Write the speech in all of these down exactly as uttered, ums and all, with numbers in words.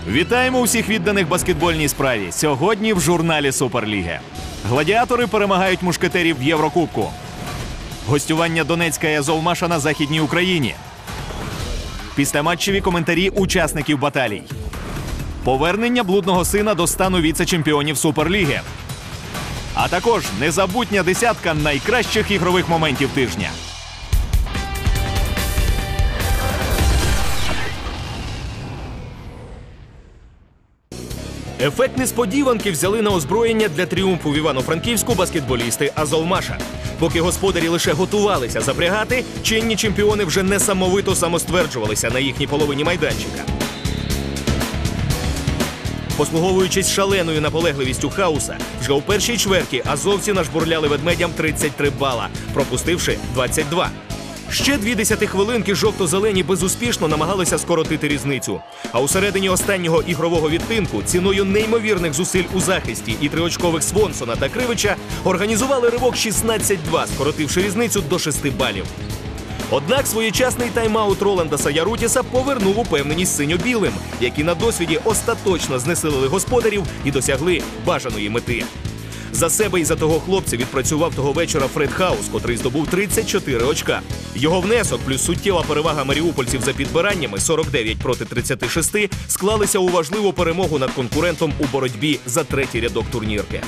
Вітаємо усіх відданих баскетбольній справі. Сьогодні в журналі Суперліги. Гладіатори перемагають мушкетерів в Єврокубку. Гостювання Донецька і Азовмаша на Західній Україні. Післяматчеві коментарі учасників баталій. Повернення блудного сина до стану віце-чемпіонів Суперліги. А також незабутня десятка найкращих ігрових моментів тижня. Ефект несподіванки взяли на озброєння для тріумфу в Івано-Франківську баскетболісти Азовмаша. Поки господарі лише готувалися запрягати, чинні чемпіони вже несамовито самостверджувалися на їхній половині майданчика. Послуговуючись шаленою наполегливістю Хауса, вже у першій чверті азовці нажбурляли ведмедям тридцять три бала, пропустивши двадцять два. Ще дві десяти хвилинки жовто-зелені безуспішно намагалися скоротити різницю. А у середині останнього ігрового відтинку ціною неймовірних зусиль у захисті і триочкових Свонсона та Кривича організували ривок шістнадцять два, скоротивши різницю до шести балів. Однак своєчасний тайм-аут Роланда Саярутіса повернув упевненість синьо-білим, які на досвіді остаточно знесилили господарів і досягли бажаної мети. За себе і за того хлопця відпрацював того вечора Фред Хаус, котрий здобув тридцять чотири очка. Його внесок плюс суттєва перевага маріупольців за підбираннями сорок дев'ять проти тридцяти шести склалися у важливу перемогу над конкурентом у боротьбі за третій рядок турнірки.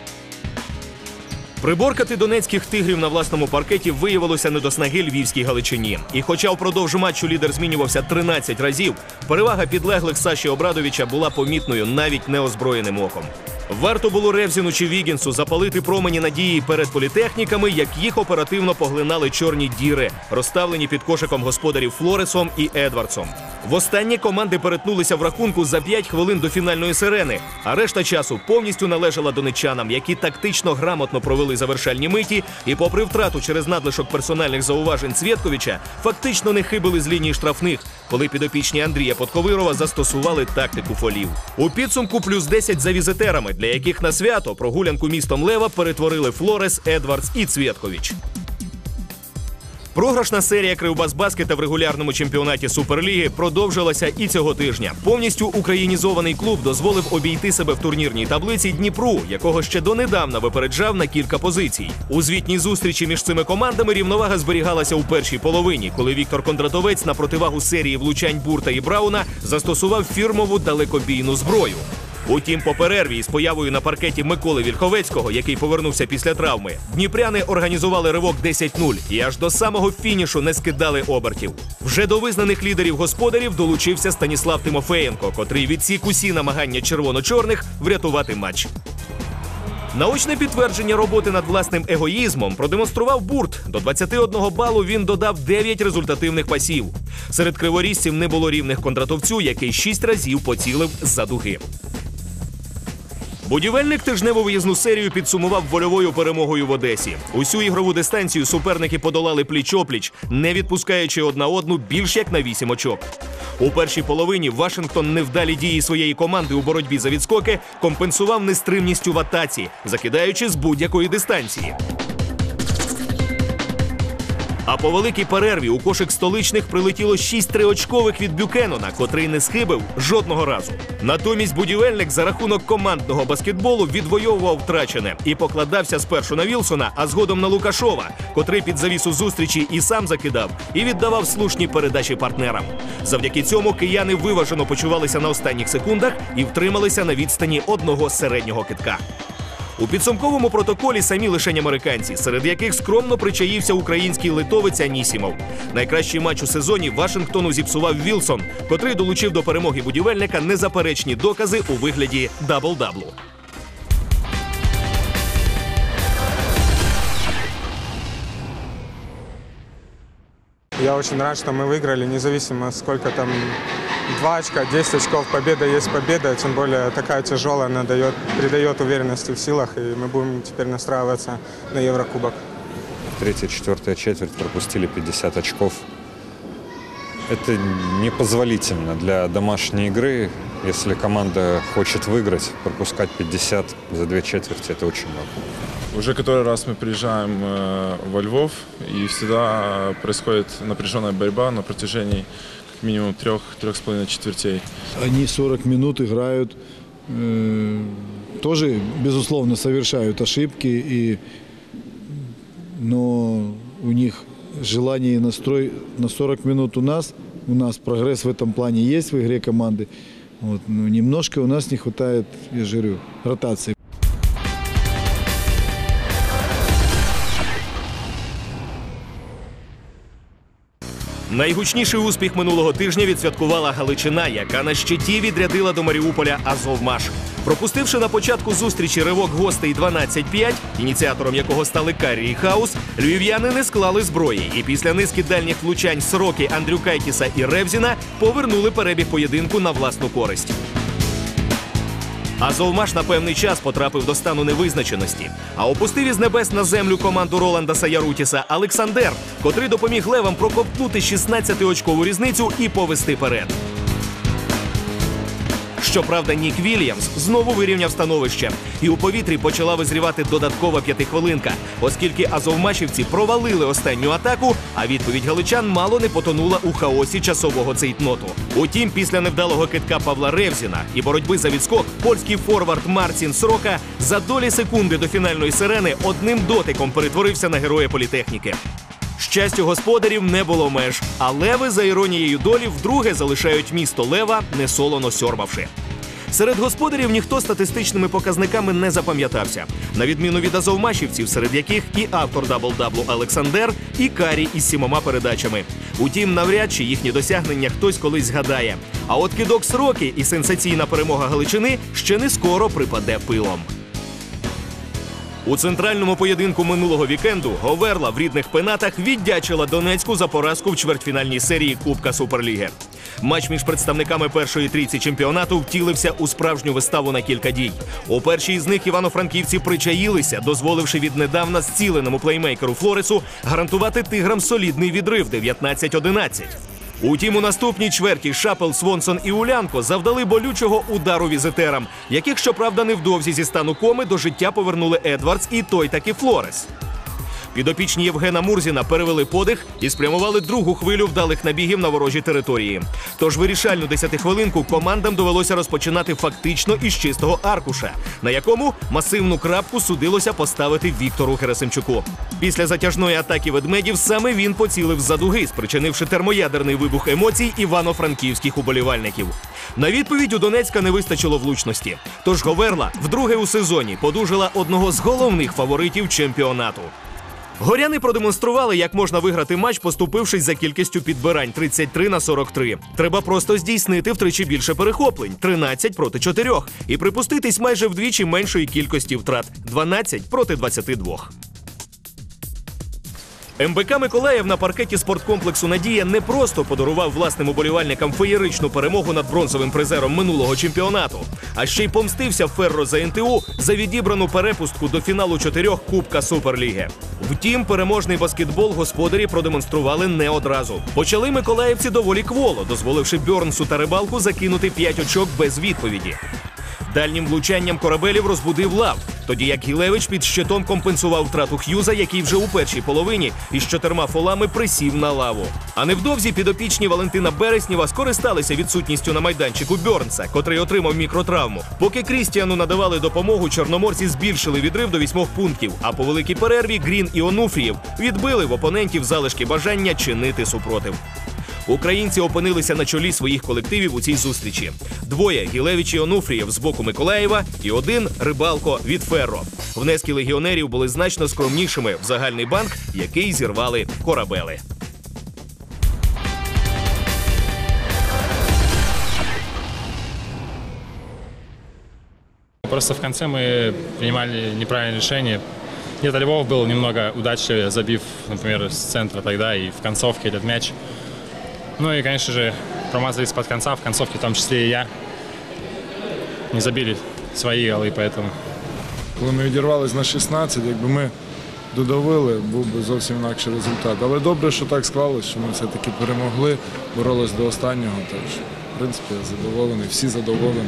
Приборкати донецьких тигрів на власному паркеті виявилося не до снаги львівській Галичині. І хоча впродовж матчу лідер змінювався тринадцять разів, перевага підлеглих Саші Обрадовича була помітною навіть неозброєним оком. Варто було Ревзіну чи Вігінсу запалити промені надії перед політехніками, як їх оперативно поглинали чорні діри, розставлені під кошиком господарів Флоресом і Едвардсом. Востаннє команди перетнулися в рахунку за п'ять хвилин до фінальної сирени, а решта часу повністю належала донеччанам, які тактично грамотно провели завершальні миті і, попри втрату через надлишок персональних зауважень Цвєтковича, фактично не хибили з лінії штрафних, коли підопічні Андрія Подковирова застосували тактику фолів. У підсумку плюс десять за візитерами, для яких на свято прогулянку містом Лева перетворили Флорес, Едвардс і Цвєткович. Програшна серія Кривбасбаскета в регулярному чемпіонаті Суперліги продовжилася і цього тижня. Повністю українізований клуб дозволив обійти себе в турнірній таблиці Дніпру, якого ще донедавна випереджав на кілька позицій. У звітній зустрічі між цими командами рівновага зберігалася у першій половині, коли Віктор Кондратовець на противагу серії влучань Бурта і Брауна застосував фірмову далекобійну зброю. Утім, по перерві із появою на паркеті Миколи Вільховецького, який повернувся після травми, дніпряни організували ривок десять нуль і аж до самого фінішу не скидали обертів. Вже до визнаних лідерів господарів долучився Станіслав Тимофеєнко, котрий відсік усі намагання червоно-чорних врятувати матч. Наочне підтвердження роботи над власним егоїзмом продемонстрував Бурт. До двадцяти одного балу він додав дев'ять результативних пасів. Серед криворіжців не було рівних Кондратовцю, який шість разів поцілив з-за дуги. Будівельник тижневу виїзну серію підсумував вольовою перемогою в Одесі. Усю ігрову дистанцію суперники подолали пліч-опліч, не відпускаючи одна одну більш як на вісім очок. У першій половині Вашингтон невдалі дії своєї команди у боротьбі за відскоки компенсував нестримністю в атаці, закидаючи з будь-якої дистанції. А по великій перерві у кошик столичних прилетіло шість триочкових від Бюкенона, котрий не схибив жодного разу. Натомість будівельник за рахунок командного баскетболу відвоював втрачене і покладався спершу на Вілсона, а згодом на Лукашова, котрий під завісу зустрічі і сам закидав, і віддавав слушні передачі партнерам. Завдяки цьому кияни виважено почувалися на останніх секундах і втрималися на відстані одного середнього кидка. У підсумковому протоколі самі лишень американці, серед яких скромно причаївся український литовець Анісімов. Найкращий матч у сезоні Вашингтону зіпсував Вілсон, котрий долучив до перемоги будівельника незаперечні докази у вигляді дабл-даблу. Я очень рад, что мы выиграли, независимо сколько там, два очка, десять очков, победа есть победа, тем более такая тяжелая, она дает, придает уверенности в силах, и мы будем теперь настраиваться на Еврокубок. Третья, четвертая четверть пропустили пятьдесят очков. Это непозволительно для домашней игры. Если команда хочет выиграть, пропускать пятьдесят за две четверти – это очень много. Уже который раз мы приезжаем во Львов, и всегда происходит напряженная борьба на протяжении минимум трех, трех с половиной четвертей. Они сорок минут играют, э, тоже, безусловно, совершают ошибки, и, но у них желание и настрой на сорок минут у нас. У нас прогресс в этом плане есть в игре команды. Вот, но немножко у нас не хватает, я же говорю, ротации. Найгучніший успіх минулого тижня відсвяткувала Галичина, яка на щиті відрядила до Маріуполя Азовмаш. Пропустивши на початку зустрічі ривок гостей дванадцять п'ять, ініціатором якого стали Карі і Хаус, львів'яни не склали зброї і після низки дальніх влучань Сороки, Андрюкайтіса і Ревзіна повернули перебіг поєдинку на власну користь. Азовмаш на певний час потрапив до стану невизначеності, а опустив із небес на землю команду Роланда Саярутіса Олександр, котрий допоміг левам проковтнути шістнадцятиочкову різницю і повести перед. Щоправда, Нік Вільямс знову вирівняв становище, і у повітрі почала визрівати додаткова п'ятихвилинка, оскільки азовмашівці провалили останню атаку, а відповідь галичан мало не потонула у хаосі часового цейтноту. Утім, після невдалого кидка Павла Ревзіна і боротьби за відскок, польський форвард Марцін Сорока за долі секунди до фінальної сирени одним дотиком перетворився на героя політехніки. Щастю господарів не було меж, а леви, за іронією долі, вдруге залишають місто Лева, несолоно сьорбавши. Серед господарів ніхто статистичними показниками не запам'ятався, на відміну від азовмашівців, серед яких і автор дабл-даблу Олександр, і Карі із сімома передачами. Утім, навряд чи їхні досягнення хтось колись згадає. А от кидок Сороки і сенсаційна перемога Галичини ще не скоро припаде пилом. У центральному поєдинку минулого вікенду Говерла в рідних пенатах віддячила Донецьку за поразку в чвертьфінальній серії Кубка Суперліги. Матч між представниками першої трійці чемпіонату втілився у справжню виставу на кілька дій. У першій з них івано-франківці причаїлися, дозволивши віднедавна зціленому плеймейкеру Флоресу гарантувати тиграм солідний відрив дев'ятнадцять одинадцять. Утім, у наступній чверті Шапел, Свонсон і Улянко завдали болючого удару візитерам, яких, щоправда, невдовзі зі стану коми до життя повернули Едвардс і той таки Флорес. Підопічні Євгена Мурзіна перевели подих і спрямували другу хвилю вдалих набігів на ворожі території. Тож вирішальну десятихвилинку командам довелося розпочинати фактично із чистого аркуша, на якому масивну крапку судилося поставити Віктору Герасимчуку. Після затяжної атаки ведмедів саме він поцілив з-за дуги, спричинивши термоядерний вибух емоцій івано-франківських уболівальників. На відповідь у Донецька не вистачило влучності. Тож Говерла вдруге у сезоні подужила одного з головних фаворитів чемпіонату. Горяни продемонстрували, як можна виграти матч, поступившись за кількістю підбирань тридцять три на сорок три. Треба просто здійснити втричі більше перехоплень – тринадцять проти чотирьох, і припуститись майже вдвічі меншої кількості втрат – дванадцять проти двадцяти двох. ем бе ка Миколаїв на паркеті спорткомплексу «Надія» не просто подарував власним уболівальникам феєричну перемогу над бронзовим призером минулого чемпіонату, а ще й помстився Ферро за ен те у за відібрану перепустку до фіналу чотирьох Кубка Суперліги. Втім, переможний баскетбол господарі продемонстрували не одразу. Почали миколаївці доволі кволо, дозволивши Бьорнсу та Рибалку закинути п'ять очок без відповіді. Дальнім влучанням корабелів розбудив Лав, тоді як Гілевич під щитом компенсував втрату Х'юза, який вже у першій половині із чотирма фолами присів на лаву. А невдовзі підопічні Валентина Береснєва скористалися відсутністю на майданчику Бьорнса, котрий отримав мікротравму. Поки Крістіану надавали допомогу, чорноморці збільшили відрив до вісьмох пунктів, а по великій перерві Грін і Онуфрієв відбили в опонентів залишки бажання чинити супротив. Українці опинилися на чолі своїх колективів у цій зустрічі. Двоє – Гілевич і Онуфрієв з боку Миколаєва і один – Рибалко від Ферро. Внески легіонерів були значно скромнішими в загальний банк, який зірвали корабели. Просто в конце мы принимали неправильное решение. Где-то Львов был немного удачливее, забив, например, с центра тогда и в концовке этот мяч. Ну и, конечно же, промазались под конца, в концовке в том числе и я. Не забили свої голи, поэтому. Коли ми відірвались на шістнадцять, якби ми додавили, був би зовсім інакший результат. Але добре, що так склалось, що ми все-таки перемогли, боролись до останнього. Тож, в принципі, я задоволений, всі задоволені.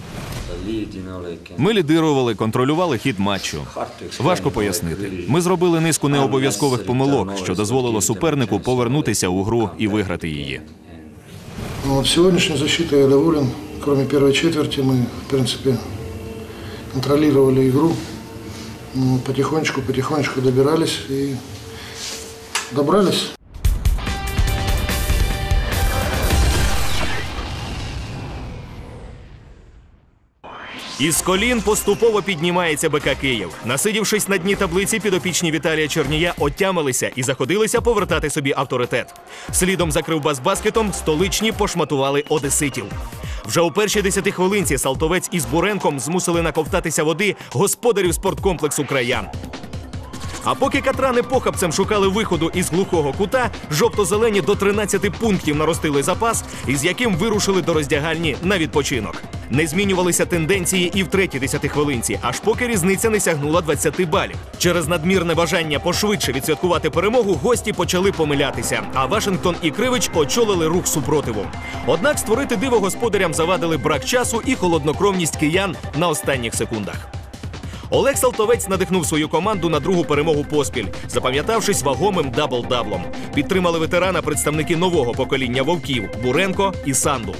Ми лідирували, контролювали хід матчу. Важко пояснити. Ми зробили низку необов'язкових помилок, що дозволило супернику повернутися у гру і виграти її. Вот, сегодняшней защитой я доволен. Кроме первой четверти мы, в принципе, контролировали игру. Ну, потихонечку, потихонечку добирались и добрались. Із колін поступово піднімається БК Київ. Насидівшись на дні таблиці, підопічні Віталія Чернія отямилися і заходилися повертати собі авторитет. Слідом за Кривбасбаскетом столичні пошматували одеситів. Вже у першій десятихвилинці Салтовець із Буренком змусили наковтатися води господарів спорткомплексу «Краян». А поки катрани похапцем шукали виходу із глухого кута, жовто-зелені до тринадцяти пунктів наростили запас, із яким вирушили до роздягальні на відпочинок. Не змінювалися тенденції і в третій десятихвилинці, аж поки різниця не сягнула двадцяти балів. Через надмірне бажання пошвидше відсвяткувати перемогу гості почали помилятися, а Вашингтон і Кривич очолили рух супротиву. Однак створити диво господарям завадили брак часу і холоднокровність киян на останніх секундах. Олег Салтовець надихнув свою команду на другу перемогу поспіль, запам'ятавшись вагомим дабл-даблом. Підтримали ветерана представники нового покоління вовків – Буренко і Сандул.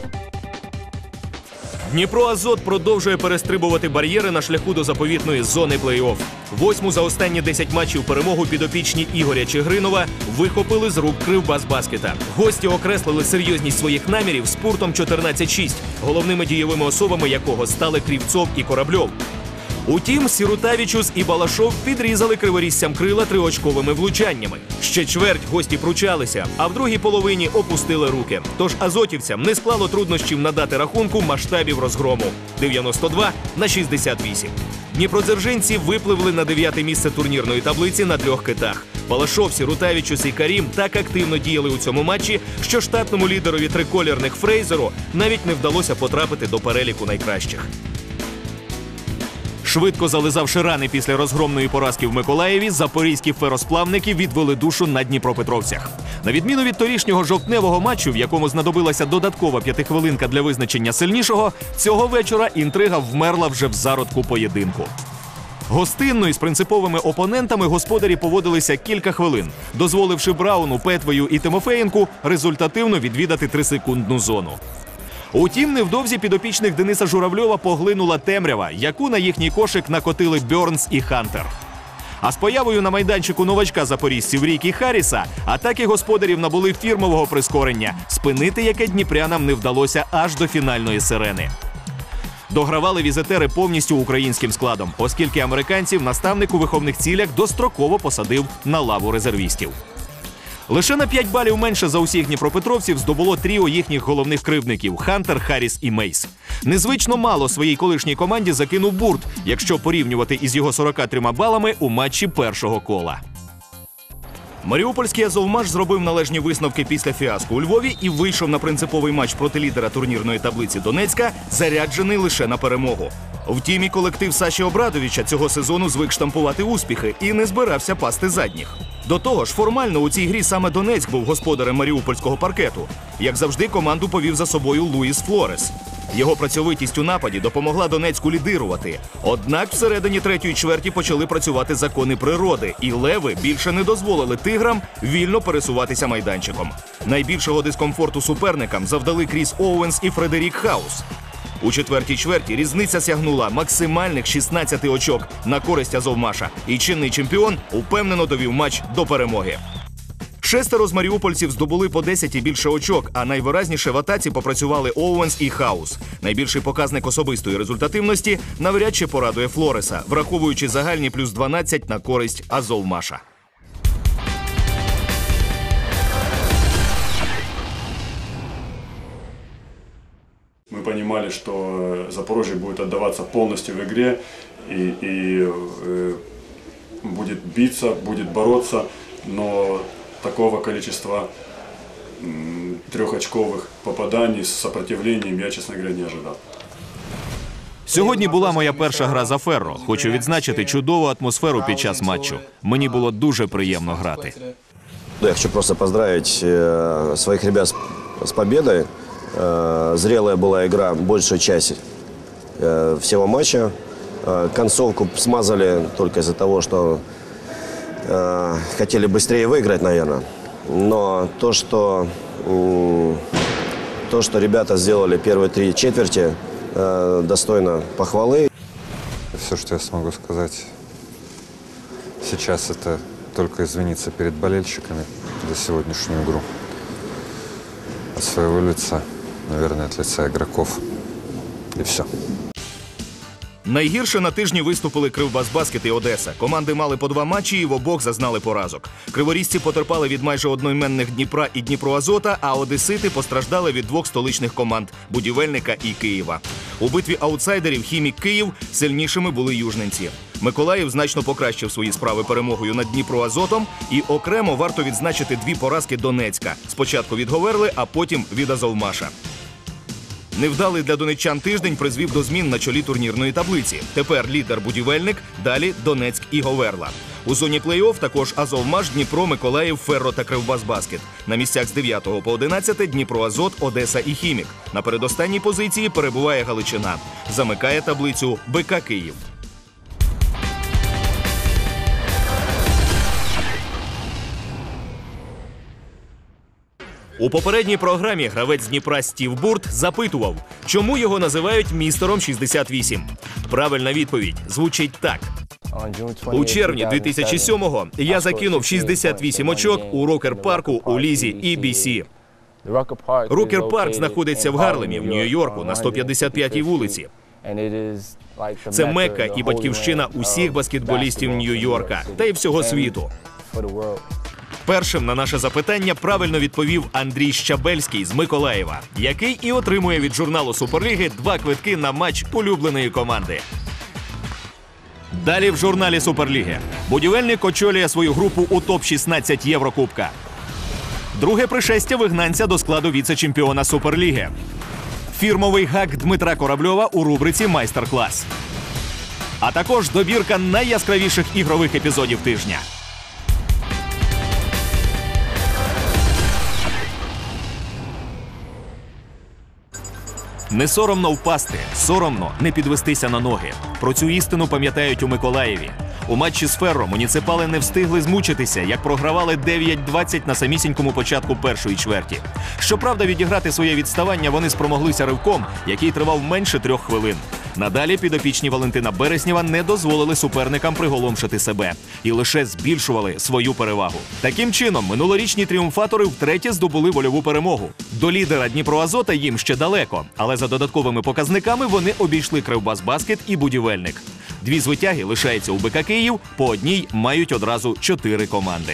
Дніпро-Азот продовжує перестрибувати бар'єри на шляху до заповітної зони плей-офф. Восьму за останні десять матчів перемогу підопічні Ігоря Чигринова вихопили з рук Кривбасбаскета. Гості окреслили серйозність своїх намірів спуртом чотирнадцять шість, головними дієвими особами якого стали Крівцов і Корабльов. Утім, Сірутавічус і Балашов підрізали криворіжцям крила триочковими влучаннями. Ще чверть гості пручалися, а в другій половині опустили руки. Тож азотівцям не склало труднощів надати рахунку масштабів розгрому – дев'яносто два на шістдесят вісім. Дніпродзержинці випливли на дев'яте місце турнірної таблиці на трьох китах. Балашов, Сірутавічус і Карім так активно діяли у цьому матчі, що штатному лідерові триколірних Фрейзеру навіть не вдалося потрапити до переліку найкращих. Швидко зализавши рани після розгромної поразки в Миколаєві, запорізькі феросплавники відвели душу на дніпропетровцях. На відміну від торішнього жовтневого матчу, в якому знадобилася додаткова п'ятихвилинка для визначення сильнішого, цього вечора інтрига вмерла вже в зародку поєдинку. Гостинно із принциповими опонентами господарі поводилися кілька хвилин, дозволивши Брауну, Петвею і Тимофеєнку результативно відвідати трисекундну зону. Утім, невдовзі підопічних Дениса Журавльова поглинула темрява, яку на їхній кошик накотили Бьорнс і Хантер. А з появою на майданчику новачка запорізців Рікі Харріса атаки господарів набули фірмового прискорення, спинити яке дніпрянам не вдалося аж до фінальної сирени. Догравали візитери повністю українським складом, оскільки американців наставник у виховних цілях достроково посадив на лаву резервістів. Лише на п'ять балів менше за усіх дніпропетровців здобуло тріо їхніх головних кривдників – Хантер, Харріс і Мейс. Незвично мало своїй колишній команді закинув Бурт, якщо порівнювати із його сорока трьома балами у матчі першого кола. Маріупольський «Азовмаш» зробив належні висновки після фіаско у Львові і вийшов на принциповий матч проти лідера турнірної таблиці Донецька, заряджений лише на перемогу. Втім, і колектив Саші Обрадовича цього сезону звик штампувати успіхи і не збирався пасти задніх. До того ж, формально у цій грі саме Донецьк був господарем маріупольського паркету. Як завжди, команду повів за собою Луїс Флорес. Його працьовитість у нападі допомогла Донецьку лідирувати. Однак всередині третьої чверті почали працювати закони природи, і леви більше не дозволили тиграм вільно пересуватися майданчиком. Найбільшого дискомфорту суперникам завдали Кріс Оуенс і Фредерік Хаус. У четвертій чверті різниця сягнула максимальних шістнадцяти очок на користь «Азовмаша», і чинний чемпіон упевнено довів матч до перемоги. Шестеро з маріупольців здобули по десять і більше очок, а найвиразніше в атаці попрацювали Оуенс і Хаус. Найбільший показник особистої результативності навряд чи порадує Флореса, враховуючи загальні плюс дванадцять на користь «Азовмаша». Мы понимали, что Запорожье будет отдаваться полностью в игре и, и э, будет биться, будет бороться, но такого количества м, трехочковых попаданий с сопротивлением я, честно говоря, не ожидал. Сьогодні була моя перша гра за Ферро. Хочу відзначити чудову атмосферу під час матчу. Мені було дуже приємно грати. Я хочу просто поздравить э, своих ребят с, с победой. Э, зрелая была игра большую часть э, всего матча. Э, концовку смазали только из-за того, что э, хотели быстрее выиграть, наверное. Но то, что э, То, что ребята сделали первые три четверти, э, достойно похвалы. Все, что я смогу сказать сейчас, это только извиниться перед болельщиками за сегодняшнюю игру. От своего лица, наверное, от лица игроков. И все. Найгірше на тижні виступили Кривбасбаскет і Одеса. Команди мали по два матчі і в обох зазнали поразок. Криворізці потерпали від майже одноіменних Дніпра і Дніпроазота, а одесити постраждали від двох столичних команд – Будівельника і Києва. У битві аутсайдерів «Хімік» Київ сильнішими були южненці. Миколаїв значно покращив свої справи перемогою над Дніпроазотом, і окремо варто відзначити дві поразки Донецька. Спочатку від Говерли, а потім від Азовмаша. Невдалий для донеччан тиждень призвів до змін на чолі турнірної таблиці. Тепер лідер Будівельник, далі Донецьк і Говерла. У зоні плей-офф також Азовмаш, Дніпро, Миколаїв, Ферро та Кривбасбаскет. На місцях з дев'ятого по одинадцяте Дніпроазот, Одеса і Хімік. На передостанній позиції перебуває Галичина. Замикає таблицю БК Київ. У попередній програмі гравець Дніпра Стів Бурт запитував, чому його називають містером шістдесят вісім. Правильна відповідь звучить так. У червні дві тисячі сьомого я закинув шістдесят вісім очок у Рокер-парку у лізі і бі сі. Рокер-парк знаходиться в Гарлемі, в Нью-Йорку, на сто п'ятдесят п'ятій вулиці. Це Мекка і батьківщина усіх баскетболістів Нью-Йорка та й всього світу. Першим на наше запитання правильно відповів Андрій Щабельський з Миколаєва, який і отримує від журналу Суперліги два квитки на матч улюбленої команди. Далі в журналі Суперліги. Будівельник очолює свою групу у топ шістнадцять Єврокубка. Друге пришестя вигнанця до складу віце-чемпіона Суперліги. Фірмовий гак Дмитра Корабльова у рубриці «Майстер-клас». А також добірка найяскравіших ігрових епізодів тижня. Не соромно впасти, соромно не підвестися на ноги. Про цю істину пам'ятають у Миколаєві. У матчі з Ферро муніципали не встигли змучитися, як програвали дев'ять двадцять на самісінькому початку першої чверті. Щоправда, відіграти своє відставання вони спромоглися ривком, який тривав менше трьох хвилин. Надалі підопічні Валентина Береснєва не дозволили суперникам приголомшити себе і лише збільшували свою перевагу. Таким чином, минулорічні тріумфатори втретє здобули вольову перемогу. До лідера Дніпроазота їм ще далеко, але за додатковими показниками вони обійшли Кривбасбаскет і Будівельник. Дві звитяги лишаються у БК Київ, по одній мають одразу чотири команди.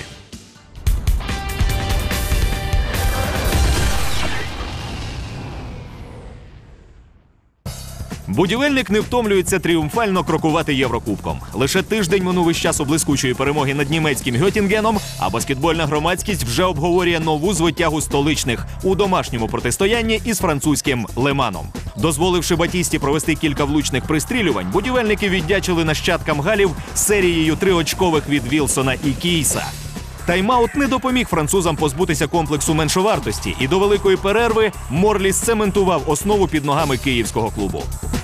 Будівельник не втомлюється тріумфально крокувати Єврокубком. Лише тиждень минув із часу блискучої перемоги над німецьким Гьотінгеном, а баскетбольна громадськість вже обговорює нову звитягу столичних у домашньому протистоянні із французьким Леманом. Дозволивши Батісті провести кілька влучних пристрілювань, будівельники віддячили нащадкам галів серією триочкових від Вілсона і Кійса. Тайм-аут не допоміг французам позбутися комплексу меншовартості, і до великої перерви Морлі сцементував основу під ногами київського клубу.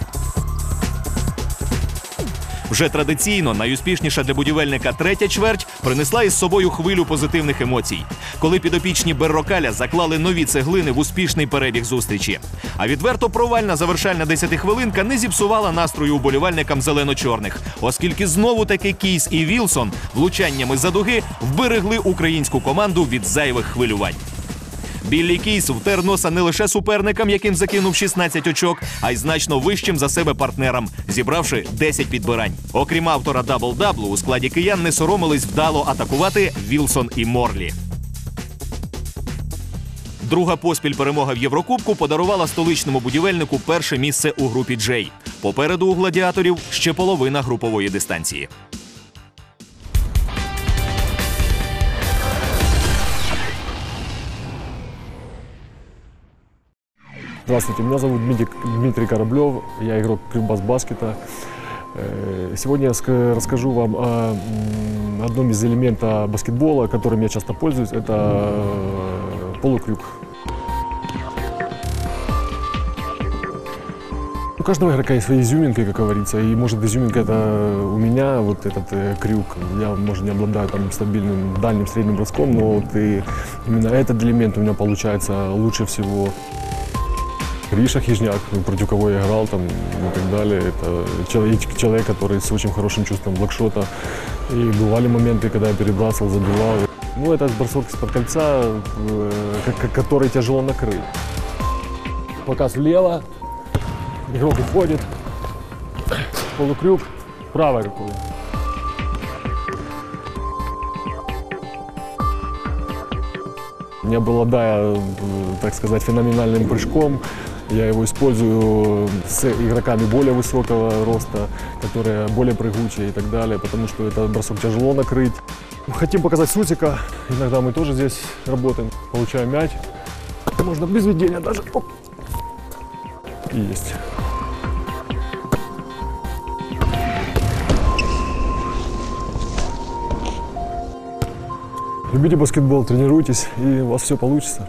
Вже традиційно найуспішніша для будівельника третя чверть принесла із собою хвилю позитивних емоцій, коли підопічні Беррокаля заклали нові цеглини в успішний перебіг зустрічі. А відверто провальна завершальна десятихвилинка не зіпсувала настрою уболівальникам зелено-чорних, оскільки знову-таки Кійс і Вілсон влучаннями за дуги вберегли українську команду від зайвих хвилювань. Біллі Кійс втер носа не лише суперникам, яким закинув шістнадцять очок, а й значно вищим за себе партнерам, зібравши десять підбирань. Окрім автора дабл-даблу, у складі киян не соромились вдало атакувати Вілсон і Морлі. Друга поспіль перемога в Єврокубку подарувала столичному будівельнику перше місце у групі «Джей». Попереду у гладіаторів ще половина групової дистанції. Здравствуйте, меня зовут Дмитрий, Дмитрий Кораблев, я игрок Кривбасбаскета. Сегодня я расскажу вам о одном из элементов баскетбола, которым я часто пользуюсь, это полукрюк. У каждого игрока есть свои изюминки, как говорится, и может изюминка это у меня, вот этот э, крюк. Я, может, не обладаю там стабильным дальним средним броском, но вот и именно этот элемент у меня получается лучше всего. Гриша Хижняк, против кого я играл там, и так далее. Это человек, человек, который с очень хорошим чувством блокшота. И бывали моменты, когда я перебрасывал, забивал. Ну, это бросок из-под кольца, э, который тяжело накрыть. Показ влево, игрок уходит, полукрюк, правой рукой. Не обладая, так сказать, феноменальным прыжком, я его использую с игроками более высокого роста, которые более прыгучие и так далее, потому что этот бросок тяжело накрыть. Хотим показать Сутика, иногда мы тоже здесь работаем, получаем мяч, можно без ведения даже. Оп. И есть. Любите баскетбол, тренируйтесь, и у вас все получится.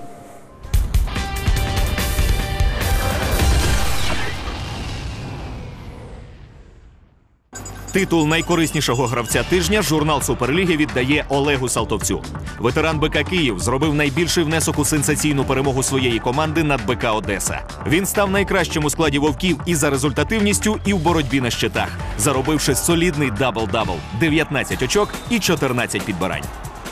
Титул найкориснішого гравця тижня журнал Суперліги віддає Олегу Салтовцю. Ветеран БК Київ зробив найбільший внесок у сенсаційну перемогу своєї команди над БК Одеса. Він став найкращим у складі вовків і за результативністю, і в боротьбі на щитах, заробивши солідний дабл-дабл – дев'ятнадцять очок і чотирнадцять підбирань.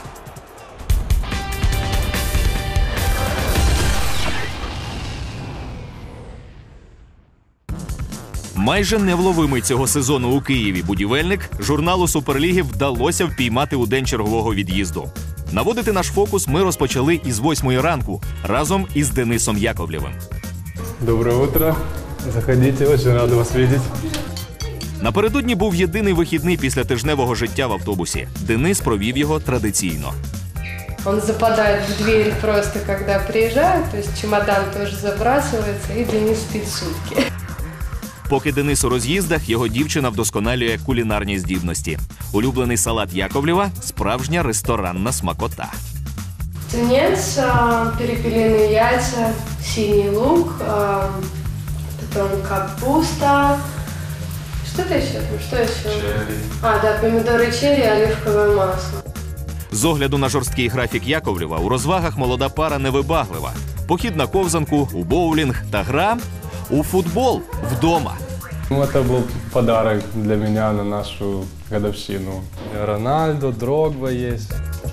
Майже невловимий цього сезону у Києві будівельник журналу Суперліги вдалося впіймати у день чергового від'їзду. Наводити наш фокус ми розпочали із восьмої ранку разом із Денисом Яковлєвим. Доброе утро. Заходите, очень рад вас видеть. Напередодні був єдиний вихідний після тижневого життя в автобусі. Денис провів його традиційно. Он западает в дверь просто, когда приезжает, то есть чемодан тоже забрасывается, и Денис спит сутки. Поки Денис у роз'їздах, його дівчина вдосконалює кулінарні здібності. Улюблений салат Яковлєва – справжня ресторанна смакота. Тунец, перепелиные яйца, синий лук, потом капуста. Что-то еще? Что еще? Черри. А, да, помидоры черри, оливковое масло. З огляду на жорсткий графік Яковлєва у розвагах молода пара невибаглива. Похід на ковзанку, у боулінг та гра у футбол вдома. Ну, это был подарок для меня на нашу годовщину. Рональдо, Дрогба есть.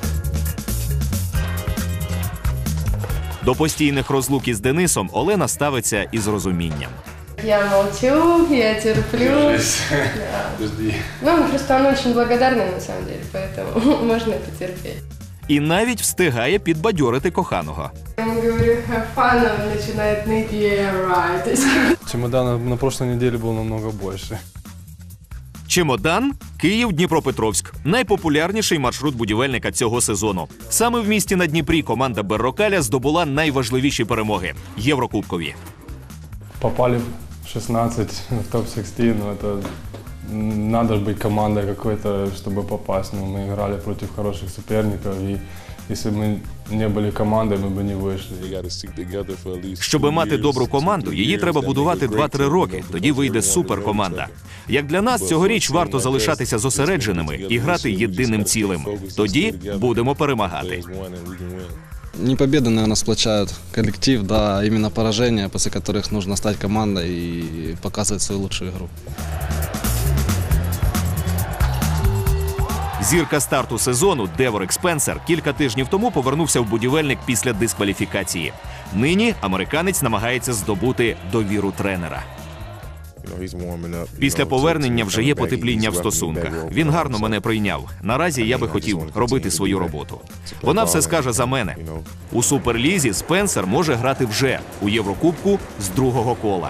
До постійних розлук із Денисом Олена ставиться із розумінням. Я молчу, я терплю. Держись. Да. Жди. Ну, просто он очень благодарный на самом деле, поэтому можно потерпеть. І навіть встигає підбадьорити коханого. Я ему говорю, have fun, он начинает ныть, yeah, right. Чемодан на прошлой неделе был намного больше. Чемодан – Київ-Дніпропетровськ. Найпопулярніший маршрут будівельника цього сезону. Саме в місті на Дніпрі команда Беррокаля здобула найважливіші перемоги – Єврокубкові. Попали в шестнадцать в топ шестнадцать, но это надо же быть командой какой-то, чтобы попасть. Но мы играли против хороших соперников, и если бы мы не були командою, ми б не вийшли. Щоби мати добру команду, її треба будувати два-три роки, тоді вийде суперкоманда. Як для нас, цьогоріч варто залишатися зосередженими і грати єдиним цілим. Тоді будемо перемагати. Не победы, наверное, сплочают коллектив, да, именно поражения, после которых нужно стать командой и показывать свою лучшую игру. Зірка старту сезону Деворик Спенсер кілька тижнів тому повернувся в будівельник після дискваліфікації. Нині американець намагається здобути довіру тренера. Після повернення вже є потепління в стосунках. Він гарно мене прийняв. Наразі я би хотів робити свою роботу. Вона все скаже за мене. У Суперлізі Спенсер може грати вже у Єврокубку з другого кола.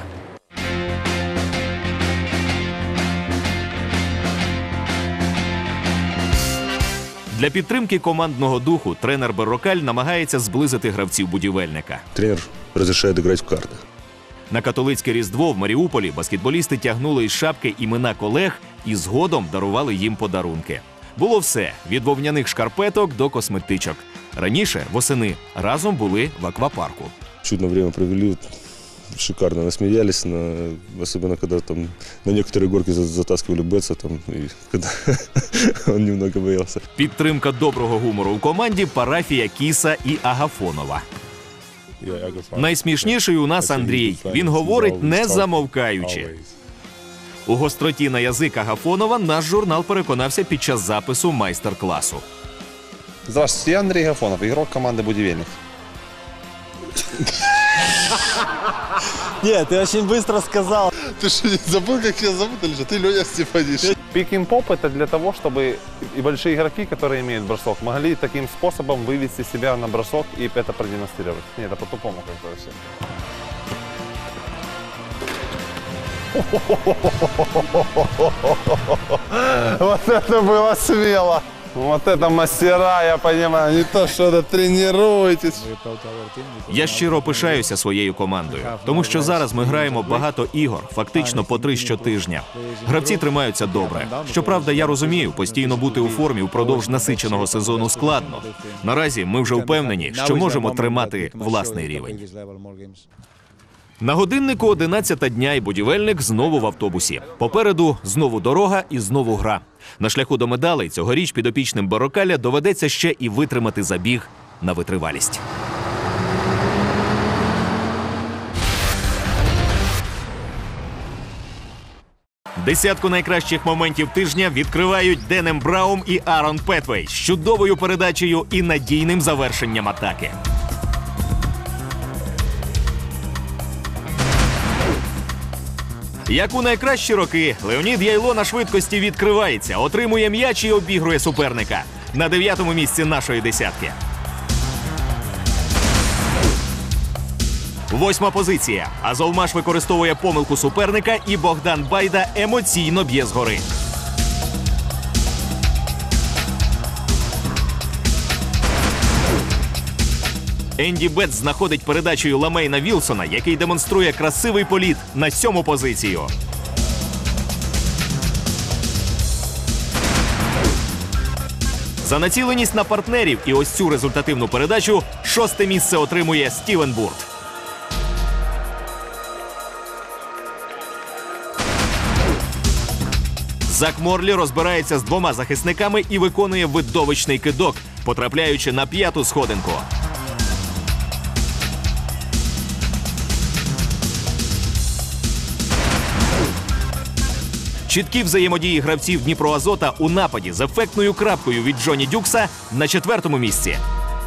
Для підтримки командного духу тренер Беррокаль намагається зблизити гравців будівельника. Тренер розрішає грати в карти. На католицьке Різдво в Маріуполі баскетболісти тягнули із шапки імена колег і згодом дарували їм подарунки. Було все – від вовняних шкарпеток до косметичок. Раніше, восени, разом були в аквапарку. Чудное время провели, шикарно насмеялись, на, особенно когда там на некоторые горки затаскивали Бетса, там, и когда он немного боялся. Підтримка доброго гумору у команді – парафія Кіса і Агафонова. Найсмішніший у нас Андрій. Він говорить не замовкаючи. У гостроті на язик Агафонова наш журнал переконався під час запису майстер-класу. Здравствуйте, я Андрей Агафонов, игрок команды «Будивельник». Нет, ты очень быстро сказал. Ты что, не забыл, как тебя зовут или что? Ты Леня Степаниш. Пик-н-поп это для того, чтобы и большие игроки, которые имеют бросок, могли таким способом вывести себя на бросок и это продемонстрировать. Нет, это по-тупому как-то все. Вот это было смело! Вот это мастера, я понимаю, не то, что это тренируетесь. Я щиро пишаюся своєю командою, тому що зараз ми граємо багато ігор, фактично по три щотижня. Гравці тримаються добре. Щоправда, я розумію, постійно бути у формі впродовж насиченого сезону складно. Наразі ми вже впевнені, що можемо тримати власний рівень. На годиннику одинадцята дня і будівельник знову в автобусі. Попереду знову дорога і знову гра. На шляху до медалей цьогоріч підопічним Барокаля доведеться ще і витримати забіг на витривалість. Десятку найкращих моментів тижня відкривають Денем Браум і Аарон Петвей з чудовою передачею і надійним завершенням атаки. Як у найкращі роки, Леонід Яйло на швидкості відкривається, отримує м'яч і обігрує суперника. На дев'ятому місці нашої десятки. Восьма позиція. Азовмаш використовує помилку суперника і Богдан Байда емоційно б'є згори. Енді Бетс знаходить передачею Ламейна Вілсона, який демонструє красивий політ на сьому позицію. За націленість на партнерів і ось цю результативну передачу шосте місце отримує Стівен Бурт. Зак Морлі розбирається з двома захисниками і виконує видовищний кидок, потрапляючи на п'яту сходинку. Чіткі взаємодії гравців Дніпроазота у нападі з ефектною крапкою від Джоні Дюкса на четвертому місці.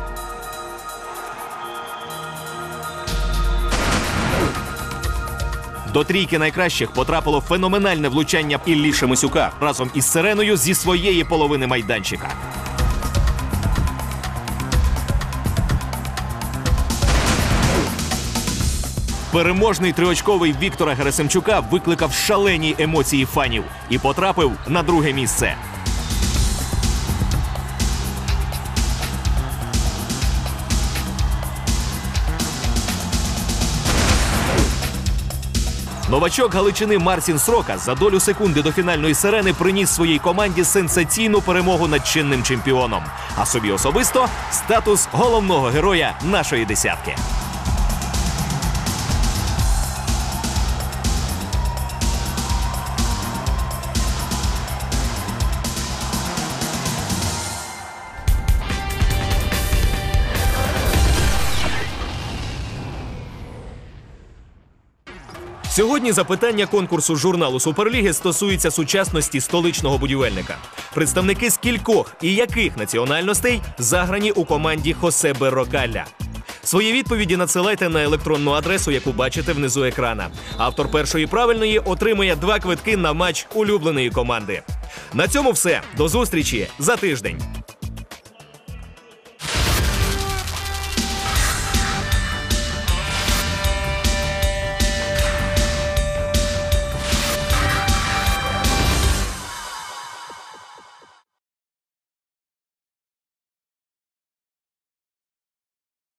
До трійки найкращих потрапило феноменальне влучання Іллі Шемисюка разом із сиреною зі своєї половини майданчика. Переможний триочковий Віктора Герасимчука викликав шалені емоції фанів і потрапив на друге місце. Новачок Галичини Марсін Срока за долю секунди до фінальної сирени приніс своїй команді сенсаційну перемогу над чинним чемпіоном, а собі особисто статус головного героя нашої десятки. Сьогодні запитання конкурсу журналу Суперліги стосується сучасності столичного будівельника. Представники скількох і яких національностей заграні у команді Хосе Барокаля? Свої відповіді надсилайте на електронну адресу, яку бачите внизу екрана. Автор першої правильної отримує два квитки на матч улюбленої команди. На цьому все. До зустрічі за тиждень.